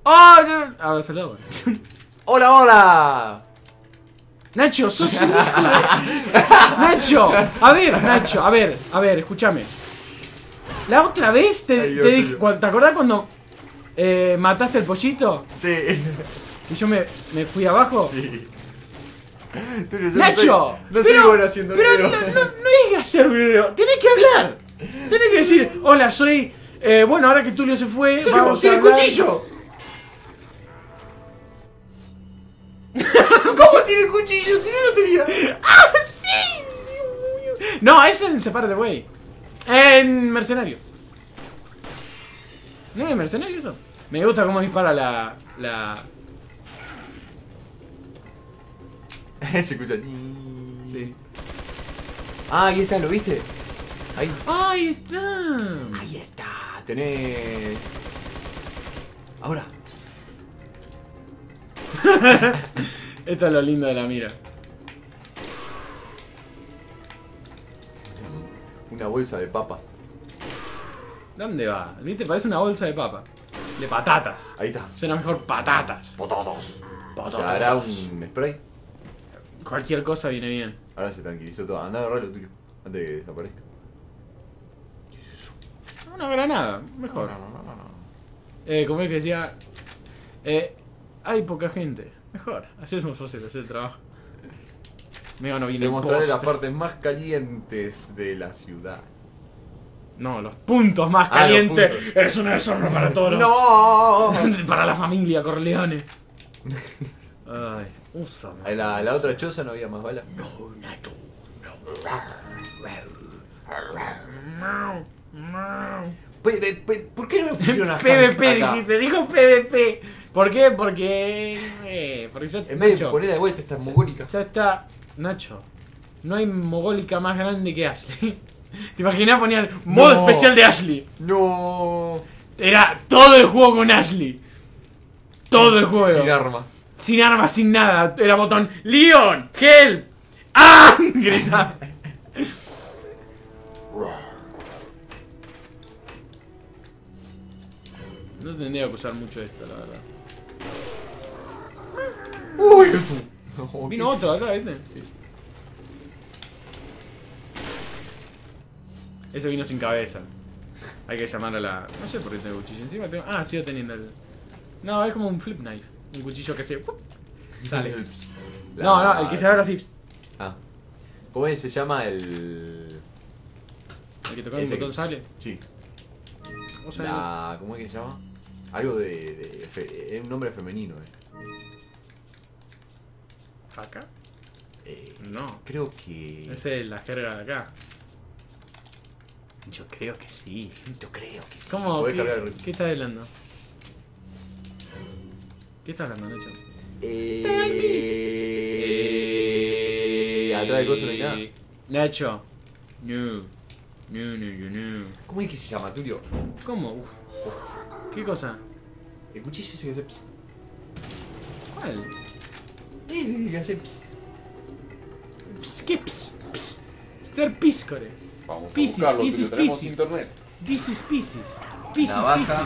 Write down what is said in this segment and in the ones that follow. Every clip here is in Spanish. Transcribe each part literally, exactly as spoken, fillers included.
¡Oh! No. A ver, saludos. ¡Hola, hola! Nacho, sos un hijo de... Nacho, a ver, Nacho, a ver, a ver, escúchame. La otra vez te, Ay, te Dios dije, mío. cuando- ¿te acordás cuando eh, mataste el pollito? Sí. Y yo me, me fui abajo. Sí. Tulio, yo Nacho, no soy, no soy pero, bueno haciendo pero video. no, no, no hay que hacer video, tenés que hablar. Tenés que decir, hola, soy... eh, bueno, ahora que Tulio se fue, Tulio, vamos a tiene hablar... cuchillo. ¿Cómo tiene cuchillo si no lo tenía? ¡Ah, sí! No, eso es en Separate Way. En Mercenario. ¿No es Mercenario eso? Me gusta cómo dispara la... la... Se escucha. Sí. Ah, ahí está, ¿lo viste? Ahí. ¡Ahí está! Ahí está. Tenés. Ahora. Esto es lo lindo de la mira. Una bolsa de papa. ¿Dónde va? ¿Viste? Parece una bolsa de papa. De patatas. Ahí está. Suena mejor patatas. Pototos. Patatas. ¿Te hará un spray? Cualquier cosa viene bien. Ahora se tranquilizó todo. Anda a agarrar lo tuyo. Antes de que desaparezca. ¿Qué es eso? Una granada, mejor. No, no, no, no, no. Eh, como es que decía... Eh, hay poca gente. Mejor. Así es más fácil hacer el trabajo. Mega no viene Te el mostraré las postre. partes más calientes de la ciudad. No, los puntos más Ah, los calientes. puntos. Es una deshonra para todos los... ¡No! Para la familia Corleone. Ay, usa. En la, la otra choza no había más balas. No, Nato. Pe- pe- pe- ¿Por qué no me pusieron a Hank PvP acá? dijiste, dijo PvP. ¿Por qué? Porque. Eh, porque ya, En vez de Nacho, poner de vuelta estas mogólicas. ya está. Nacho, no hay mogólica más grande que Ashley. ¿Te imaginas poner modo No. especial de Ashley? No. Era todo el juego con Ashley. Todo el juego. Sin arma. Sin armas, sin nada. Era botón Leon, help. ¡Ah! Grita. No tendría que usar mucho esto, la verdad. Uy, tú. Vino otro acá, ¿viste? Sí. Ese vino sin cabeza. Hay que llamar a la... No sé por qué tengo cuchillo. Encima tengo... Ah, sigo teniendo el... No, es como un flip knife. Un cuchillo que se... ¡pup! Sale. La- No, no, el que se abre así. Ah. ¿Cómo es? Se llama el. El que toca un ese botón que- sale. Sí. O sea, La... ¿Cómo es que se llama? Algo de. de fe- es un nombre femenino, eh. ¿acá? Eh, No. Creo que. Esa es la jerga de acá. Yo creo que sí. Yo creo que sí. ¿Cómo? Podés ¿Qué, cargar el- ¿Qué estás hablando? ¿Qué estás hablando, Nacho? Eh... Atrás del coso no hay nada. Nacho. No. No, no, no, no. ¿Cómo es que se llama, Tulio? ¿Cómo? Uf. ¿Qué cosa? El cuchillo ese que hace pss. ¿Cuál? Ese que hace pss. Ps, ¿Qué ps? Ps. Ster Piscore. Vamos Piscis, a buscarlo, Piscis, Tulio, tenemos Piscis. internet. This is Pisces. Pisces, Navaja. Pisces.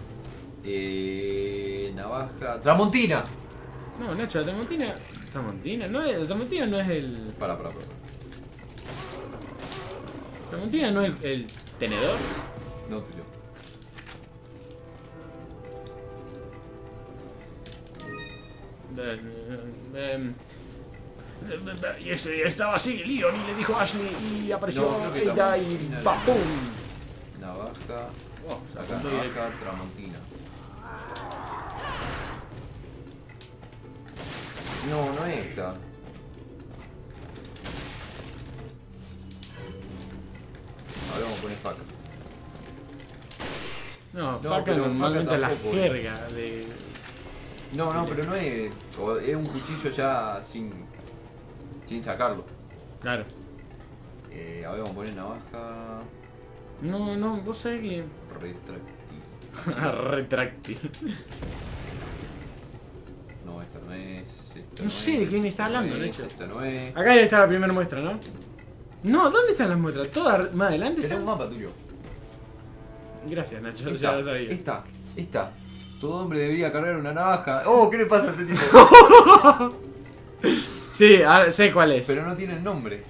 Eh, navaja. Tramontina. No, Nacho, la Tramontina. Tramontina, no es, la Tramontina no es el. Para, para, para. Tramontina no es el, el tenedor. No, Tulio. Eh, eh, em, Y ese estaba así, Leon, y le dijo a Ashley, y apareció No, creo que ella y Tramontina ¡pam, era- pum! Navaja. Oh, se Acá, apuntó directo. navaja, tramontina. No, no es esta. Ahora vamos a poner faca. No, No, faca pero normalmente faca es la tampoco. jerga de... No, no, pero no es. o Es un cuchillo ya sin. sin sacarlo. Claro. Eh, ahora vamos a poner navaja. No, no, vos sabés que... Retráctil. Retráctil. No, esta no es. Esta No sé de es, quién está esta no hablando, es, Nacho. Esta no es. Acá está la primera muestra, ¿no? No, ¿dónde están las muestras? ¿Todas más adelante Tenés están? un mapa tuyo. Gracias, Nacho, ya Esta, lo sabía. esta, esta. Todo hombre debería cargar una navaja. Oh, ¿qué le pasa a este tipo? Sí, ahora sé cuál es. Pero no tiene el nombre.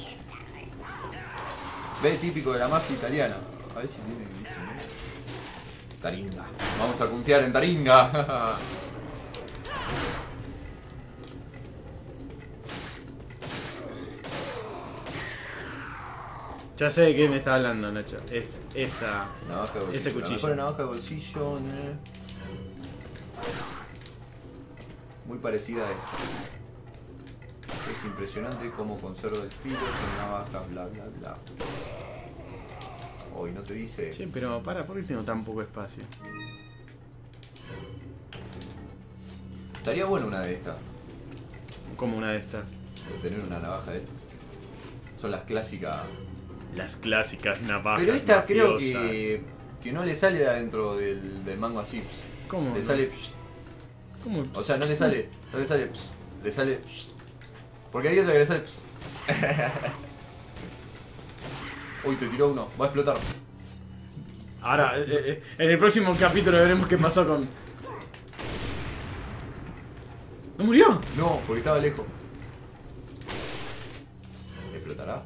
Ve, típico de la mafia italiana. A ver si tiene ese nombre. Taringa. Vamos a confiar en Taringa. Ya sé de qué me está hablando, Nacho. Es esa. Navaja de bolsillo. Ese cuchillo. La mejor navaja de bolsillo. ¿eh? Muy parecida a esta. Es impresionante cómo conserva el filo, son navajas, bla bla bla. Hoy no te dice. Che, pero para, ¿por qué tengo tan poco espacio? Estaría bueno una de estas. Como una de estas. Tener una navaja de estas. Son las clásicas. Las clásicas navajas. Pero esta creo mafiosas. que, que no le sale de adentro del, del mango así. Pss. ¿Cómo? Le no? sale. Pss. ¿Cómo? O sea, no le sale. No le sale. Pss. Le sale. Pss. Porque hay otra que le sale. Pss. Uy, te tiró uno. Va a explotar. Ahora, eh, eh, en el próximo capítulo veremos qué pasó con... ¿No murió? No, porque estaba lejos. ¿Explotará?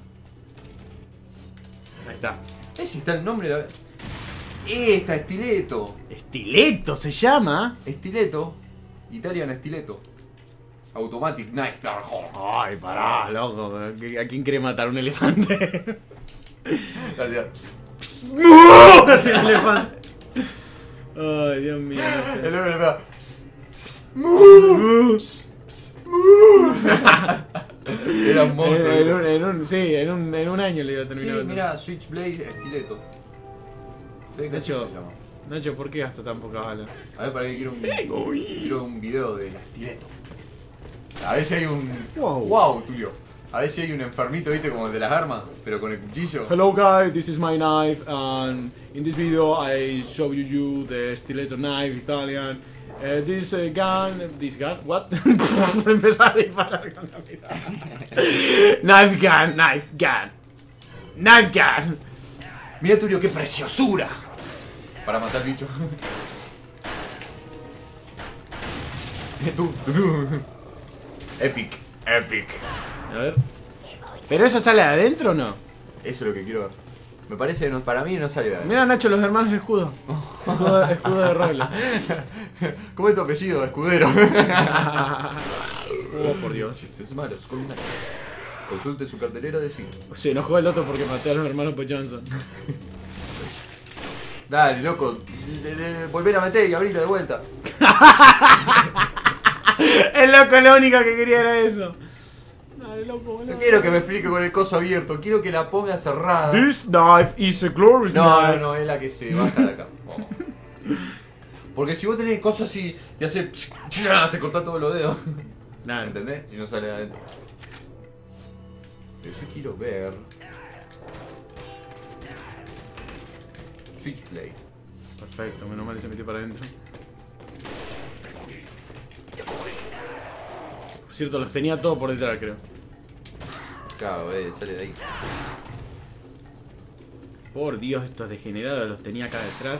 Ahí está. Ese está el nombre de la... Esta, Stiletto. Estileto se llama. Stiletto. Italian Stiletto. Automatic Knife Dark Horse. Ay, pará, loco. ¿A quién quiere matar? ¿Un elefante? Gracias. Así el elefante. Ay, Dios mío. El hombre le pega. Era un monstruo. En, en un, en un, sí, en un, en un año le iba a Sí, terminar. mira, Switchblade Stiletto. Sí, De así hecho- se llama. Nacho, ¿por qué gasto tan poca bala? A ver, para que quiero un, quiero un video de la Stiletto. A ver si hay un... Wow. Wow, Tulio. A ver si hay un enfermito, viste, como el de las armas, pero con el cuchillo. Hello guys, this is my knife and in this video I show you, you the stiletto knife Italian. Uh, this uh, gun, this gun, what? Empezar a disparar con la mirada. Knife gun, knife gun, knife gun. Mira, Tulio, qué preciosura. Para matar bicho. Tú, tú. Epic, epic. A ver. ¿Pero eso sale de adentro o no? Eso es lo que quiero ver. Me parece, no, para mí no sale de ahí. Mira, Nacho, los hermanos escudo. Escudo, escudo de roble. ¿Cómo es tu apellido? Escudero. Oh, por Dios. Chistes malos, con una- Consulte su cartelera de cine. Se enojó el otro porque maté a los hermanos P. Johnson. Dale, loco. De, de, volver a meter y abrirla de vuelta. El loco, lo único que quería era eso. Dale, loco, boludo. No quiero que me explique con el coso abierto. Quiero que la ponga cerrada. This knife is a glorious No, no, knife. no, es la que se baja de acá. Oh. Porque si vos tenés cosas así y hace te cortás todos los dedos. Nada. ¿Entendés? Si no sale de adentro. Pero yo quiero ver. Switchblade. Perfecto, menos mal que se metió para adentro. Por cierto, los tenía todo por detrás, creo. Claro, eh, sale de ahí. Por Dios, estos degenerados los tenía acá detrás.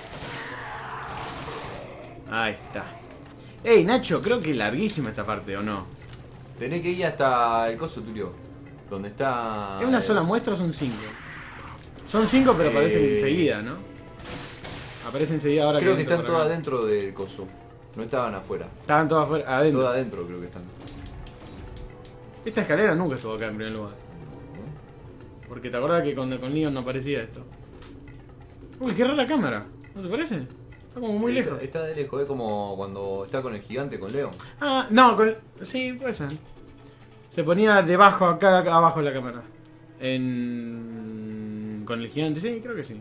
Ahí está. Ey, Nacho, creo que es larguísima esta parte, ¿o no? Tenés que ir hasta el coso, Tulio. Donde está. ¿Es una eh, sola muestra o son cinco? Son cinco, pero Eh, aparecen enseguida, ¿no? Aparecen enseguida ahora Creo que entro están por todas acá. adentro del coso. No estaban afuera. Estaban todas afuera, adentro. Todas adentro creo que están. Esta escalera nunca estuvo acá en primer lugar. Porque te acordás que con, con Leon no aparecía esto. Uy, qué rara la cámara. ¿No te parece? Está como muy está, lejos. Está de lejos, es como cuando está con el gigante, con Leon. Ah, no, con... Sí, puede ser. Se ponía debajo, acá, acá abajo de la cámara. En... Con el gigante, sí, creo que sí.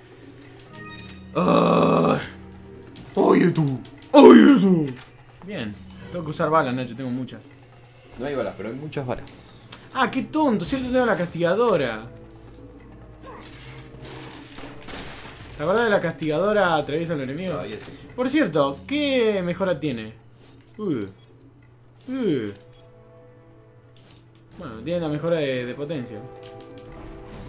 A ver. ¡Oye tú! ¡Oye tú! Bien. Tengo que usar balas, Nacho, tengo muchas. No hay balas, pero hay muchas balas. Ah, qué tonto, cierto, tengo la castigadora. ¿Te acuerdas de la castigadora atraviesa al enemigo? Ah, ahí es eso. Por cierto, ¿qué mejora tiene? Uh. Uh. Bueno, tiene la mejora de, de potencia.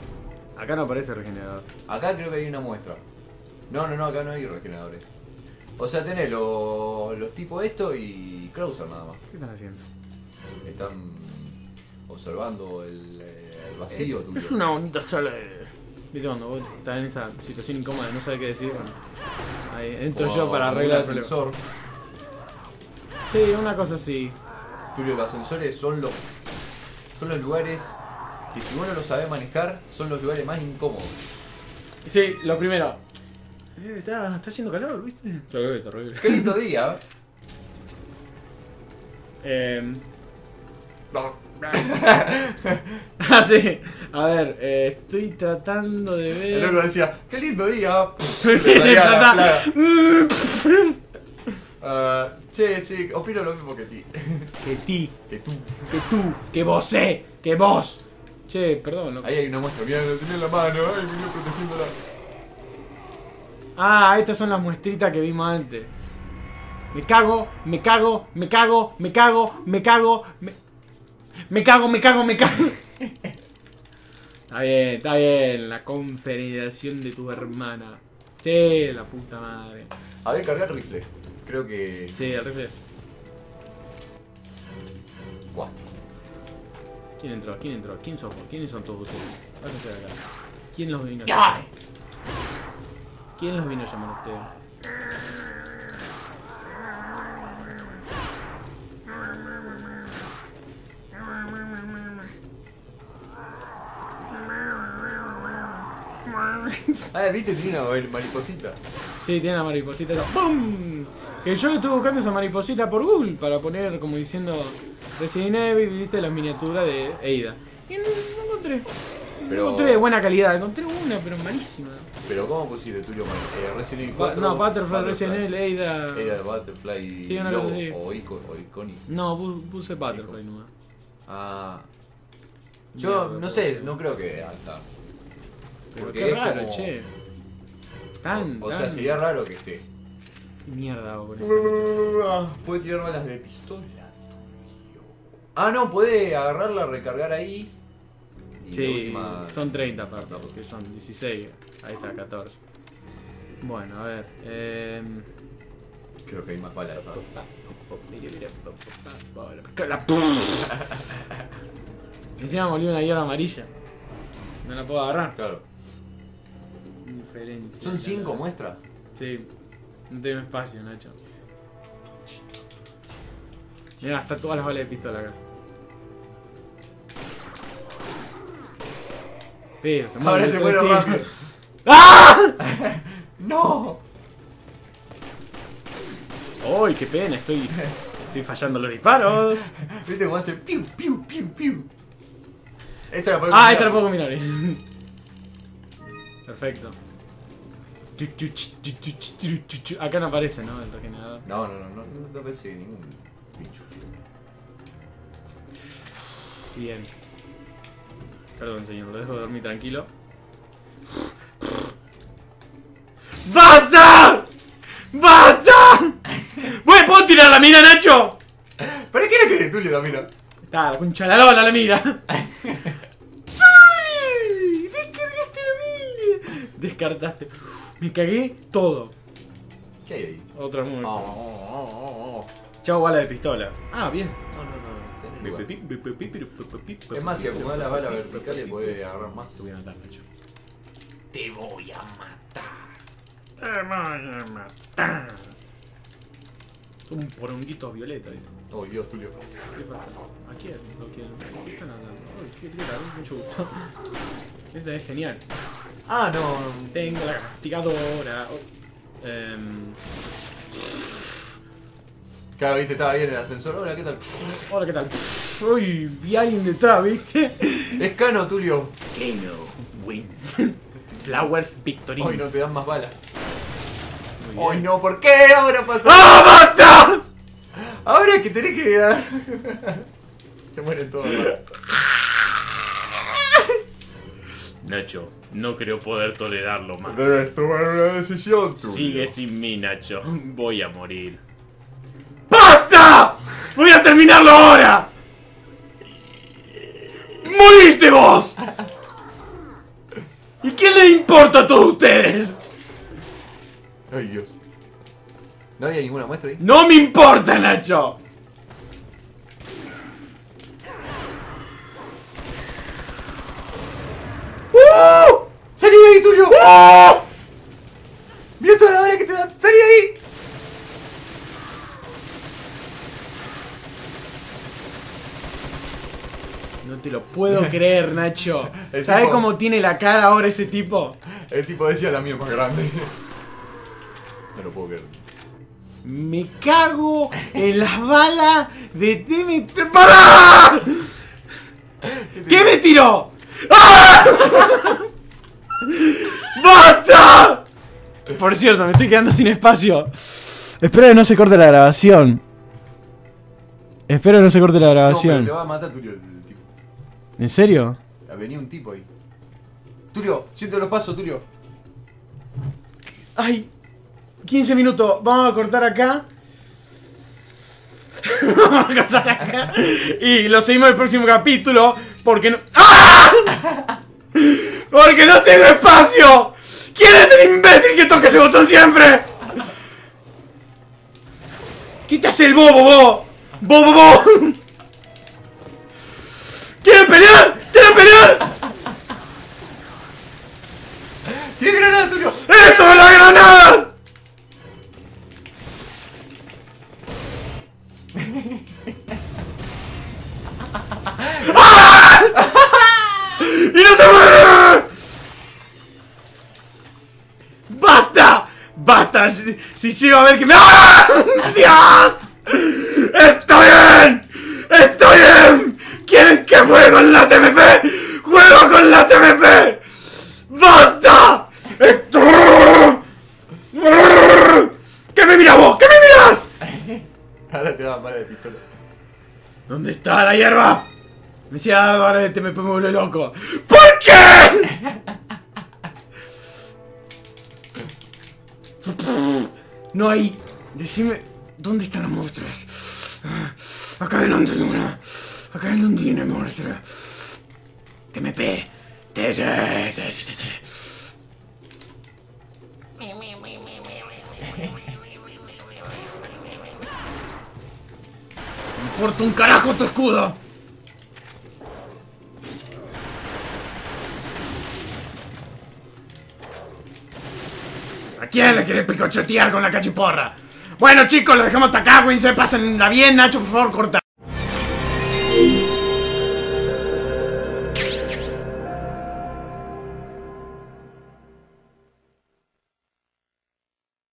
Acá no aparece regenerador. Acá creo que hay una muestra. No, no, no, acá no hay regeneradores. O sea, tenés lo- los tipos esto y Krauser nada más. ¿Qué están haciendo? Están observando el, eh, el vacío tuyo. Es una bonita charla de... Viste cuando vos estás en esa situación incómoda de no saber qué decir, bueno, ahí entro Como yo para un arreglar el problema. ascensor. Sí, una cosa así. Tulio, los ascensores son los, son los lugares que si uno lo sabe manejar, son los lugares más incómodos. Sí, lo primero. Eh, está, está haciendo calor, ¿viste? Terrible, terrible. Qué lindo día. Eh... ah, sí. A ver, eh, estoy tratando de ver... El loco decía, qué lindo día. Sí, Le salía la trata- plaga. Mm, Ah, che, che, opino lo mismo que ti. Que ti, Que tú. que tú, que vos, eh, que vos. Che, perdón, loco. Ahí hay una muestra, mirá, lo tenía en la mano, ay, me vino protegiéndola. Ah, estas son las muestritas que vimos antes. Me cago, me cago, me cago, me cago, me cago, me... Me cago, me cago, me cago. Está bien, está bien. La confederación de tu hermana. Sí, la puta madre. A ver, cargar rifle. Creo que... Sí, el rifle. Cuatro. ¿Quién entró? ¿Quién entró? ¿Quién somos? ¿Quiénes son todos ustedes? Váyanse de acá. ¿Quién los vino a llamar? ¿Quién los vino a llamar a ustedes? Ah, viste, tiene una mariposita. Sí, tiene la mariposita esa. ¡Bum! Que yo estuve buscando esa mariposita por Google para poner como diciendo Resident Evil, viste la miniatura de Ada. Y no, no encontré. Pero- No encontré de buena calidad, encontré una, pero malísima. Pero ¿cómo pusiste Tulio? Eh, Resident Evil Ba- cuatro. no, Butterfly, Resident Evil, Ada. Era Butterfly Sí, una Lobo, cosa así. o, Ico, o Iconic. No, pu- puse Butterfly nomás. Ah. Yo Mierda, no sé, todo. no creo que hasta. Pero Porque qué es raro, como- che. Tan, O sea, tan- sería raro que esté. ¿Qué mierda hago con esto? Puede tirar balas de pistola. Ah, no, puede agarrarla, recargar ahí. Y de Sí, última- son treinta aparte, porque son dieciséis. Ahí está, catorce. Bueno, a ver. Eh... Creo que hay más balas. ¿no? La Encima molió una hierba amarilla. No la puedo agarrar. Claro. Diferencia. ¿Son cinco muestras? Sí. No tengo espacio, Nacho. Mira, hasta todas las balas de pistola acá. Pero se Ahora muere se todo fueron el rápido. tiempo. ¡Ah! ¡No! ¡Uy, qué pena! Estoy, estoy fallando los disparos. ¿Viste cómo hace piu, piu, piu, piu? Esa la puedo Ah, combinar. esta la puedo combinar. Perfecto. Acá no aparece, ¿no? El regenerador. No, no, no, no, no te parece ningún bicho. Bien. Perdón, señor, lo dejo dormir tranquilo. ¡Basta! ¡Basta! ¡Voy, puedo tirar la mira, Nacho! ¿Para qué le querés tú, la mira? Está, la concha de la lona, la mira. ¡Ay! ¡Descargaste la mira! Descartaste. Me cagué todo. ¿Qué hay ahí? Otra Oh, muerte. oh, oh, oh, oh. Chavo, bala de pistola. Ah, bien. No, no, no, tenés lugar. Es Es más, si acomodás la bala vertical le podés agarrar más. Te voy a matar, Nacho. Te voy a matar. Te voy a matar. Un poronguito violeta, ¿viste? Oh, Dios, Tulio. ¿Qué pasa? ¿A quién? ¿Lo quieren? ¿Qué están hablando? Uy, qué raro, mucho gusto. Esta es genial. Ah, no. Tengo la castigadora. Oh. Em, Claro, viste, estaba bien el ascensor. Hola, ¿qué tal? Hola, ¿qué tal? Uy, vi a alguien detrás, ¿viste? Es Cano, Tulio. Kano wins. Flowers victory. Hoy no te dan más balas. Muy bien. Hoy no, ¿por qué? Ahora pasó. ¡Ah, basta! Ahora es que tenés que dar. Se mueren todos. ¿no? Nacho, no creo poder tolerarlo más. Debes tomar una decisión, Tulio. Sigue sin mí, Nacho. Voy a morir. ¡Basta! ¡Voy a terminarlo ahora! ¡Moriste vos! ¿Y qué le importa a todos ustedes? Ay, Dios. ¿No había ninguna muestra ahí? ¡No me importa, Nacho! ¡Uh! ¡Salí de ahí, Tulio! ¡Uh! ¡Mira toda la bala que te dan! ¡Salí de ahí! No te lo puedo creer, Nacho. El ¿Sabes tipo- cómo tiene la cara ahora ese tipo? El tipo decía la mía más grande. No lo puedo creer. Me cago en las balas de T M P. ¡Pará! ¿Qué me tiró? ¡Ah! ¡Basta! Por cierto, me estoy quedando sin espacio. Espero que no se corte la grabación. Espero que no se corte la No, pero grabación. te va a matar, Tulio, el tipo. ¿En serio? Venía un tipo ahí. Tulio, siento los pasos, Tulio. Ay, quince minutos. Vamos a cortar acá. Vamos a cortar acá. Y lo seguimos en el próximo capítulo. Porque no. ¡Ah! Porque no tengo espacio. ¿Quién es el imbécil que toca ese botón siempre? Quítase el bobo, bobo. Bobo, bobo. ¿Quieren pelear? ¿Quieren pelear? ¡Tiene granada, Tulio! ¡Eso de las granadas! ¡Ah! ¡Y no se muere! ¡Basta! ¡Basta! Si, si llego a ver que me... ¡Ah! ¡Dios! ¡Está bien! ¡Está bien! ¿Quieren que juegue con la T M P? ¡Juego con la T M P! ¡Basta! ¡Esto! ¿Qué me miras vos? ¿Qué me miras? Ahora te va a de pistola. ¿Dónde está la hierba? Me decía Dardo, ahora de T M P me vuelve loco. ¿Por qué? No hay... Decime... ¿Dónde están las muestras? Acá adelante hay una. Acá adelante hay una muestra. T M P. T C. C, C, C, C. Me importa un carajo tu escudo. ¿A quién le quiere picochotear con la cachiporra? Bueno, chicos, lo dejamos hasta acá. Cuídense, pásenla bien. Nacho, por favor, corta.